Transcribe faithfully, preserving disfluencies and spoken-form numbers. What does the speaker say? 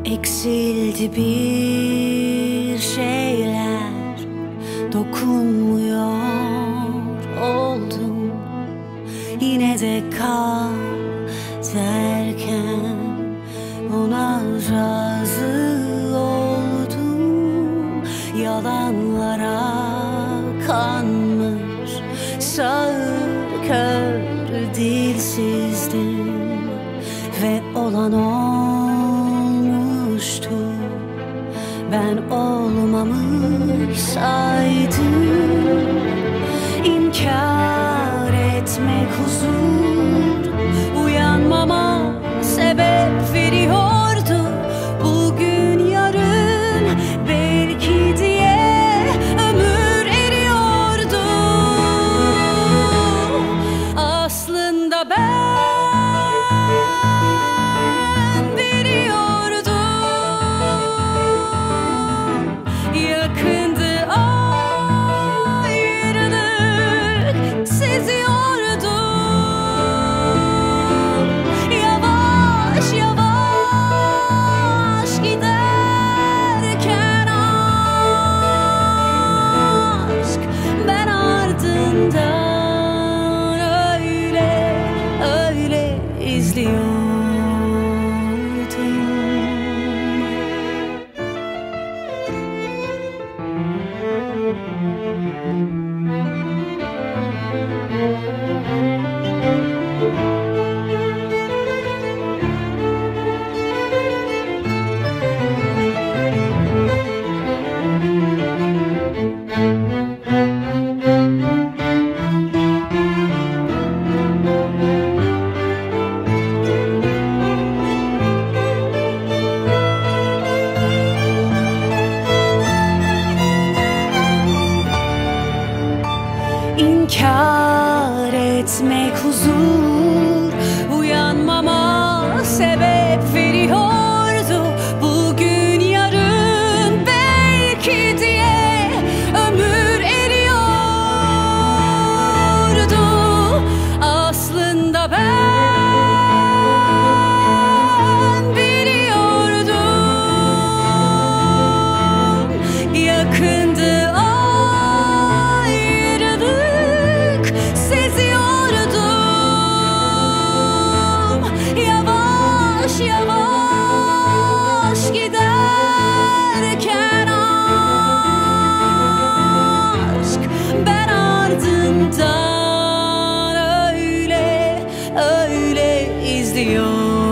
Eksildi bir şeyler, dokunmuyor oldum. Yine de kal derken ona razı oldum. Yalanlara kanmış sağır kör dilsizdim ve olan olmuştu. Ben olmamış saydım. İnkar etmek huzur, uyanmama sebep veriyordu. Bugün yarın belki diye ömür eriyordu. Aslında ben yakındı ayrılık, seziyordum. Yavaş yavaş giderken aşk, ben ardından öyle öyle izliyordum. İnkar etmek huzur, uyanmama sebep veriyordu. Bugün yarın belki diye ömür eriyordu. Aslında ben biliyordum. Yakındı yavaş giderken aşk, ben ardından öyle öyle izliyorum.